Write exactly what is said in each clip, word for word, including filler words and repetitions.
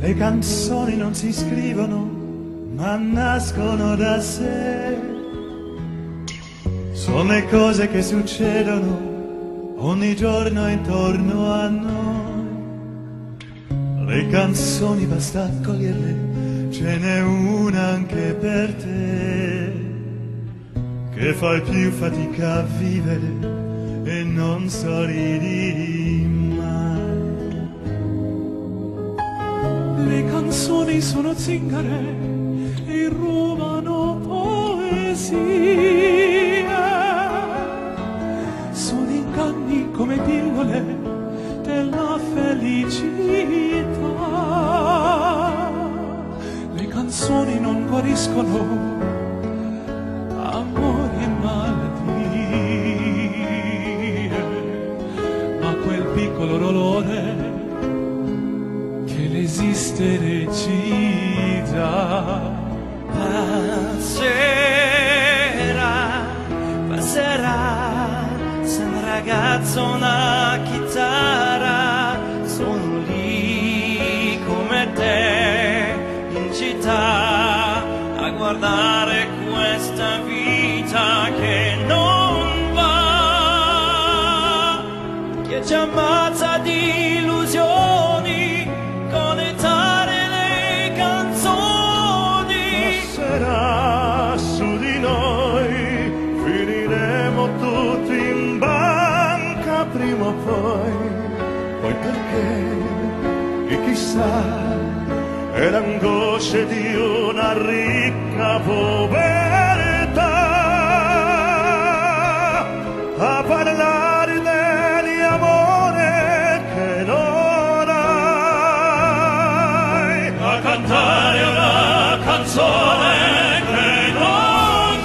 Le canzoni non si scrivono, ma nascono da sé. Sono le cose che succedono ogni giorno intorno a noi. Le canzoni basta accoglierle, ce n'è una anche per te, che fai più fatica a vivere e non sorridi mai. Le canzoni sono zingare e rubano poesia, sono inganni come pillole della felicità. Le canzoni non guariscono amori e malattie, ma quel piccolo dolore l'esistere ci dà. Passerà, passerà, se un ragazzo una chitarra, sono lì come te in città a guardare questa vita che non va, che ci ammazza di illusioni con etare le canzoni. Passerà su di noi, finiremo tutti in banca prima o poi. Poi perché? E chissà, è l'angoscia di una ricca povertà a parlare degli amore che non hai, a cantare una canzone che non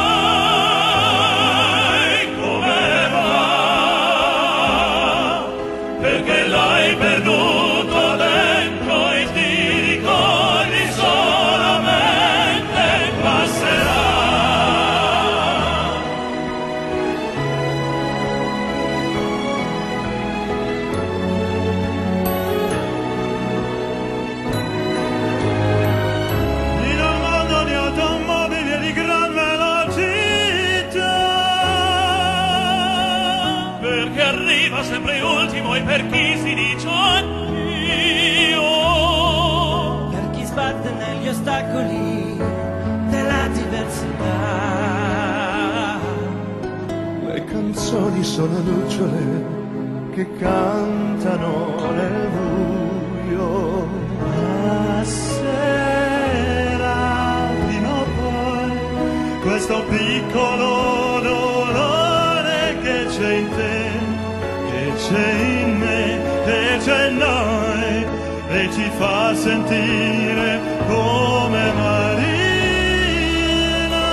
sai come va, perché l'hai perduto dentro e ti ricordi solamente passerà. In un mondo di automobili e di gran velocità, perché arriva sempre ultimo e per chi si dice addio, Per chi sbatte negli ostacoli della diversità. le canzoni sono lucciole che cantano nel buio. Passerà prima o poi questo piccolo dolore che c'è in te, che c'è in me, che c'è in noi, e ci fa sentire come Marina,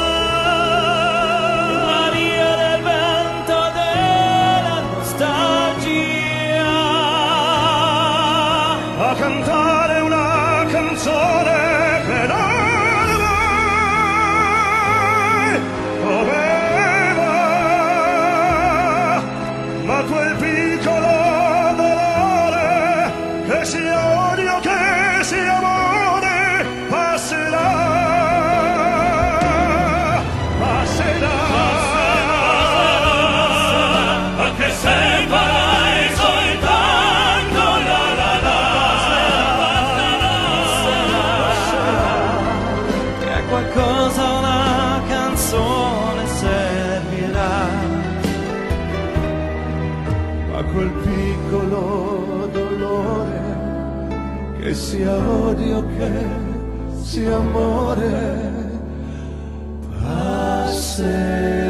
Maria del vento della nostalgia, a cantare una canzone che non mai doveva, ma quel piccolo dolore che sia odio, che sia amore, passerà, passerà, anche se farai soltanto la la la, che a qualcosa una canzone servirà. ma quel piccolo dolore che sia odio, che sia amore, passerà.